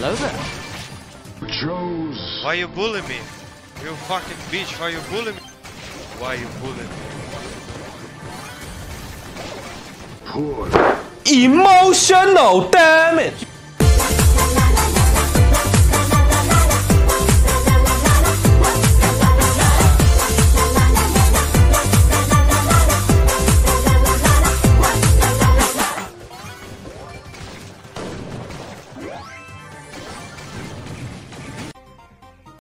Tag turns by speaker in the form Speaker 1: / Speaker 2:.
Speaker 1: Hello there.
Speaker 2: Why you bullying me? You fucking bitch, why you bullying me? Why you bullying me?
Speaker 3: Emotional damage!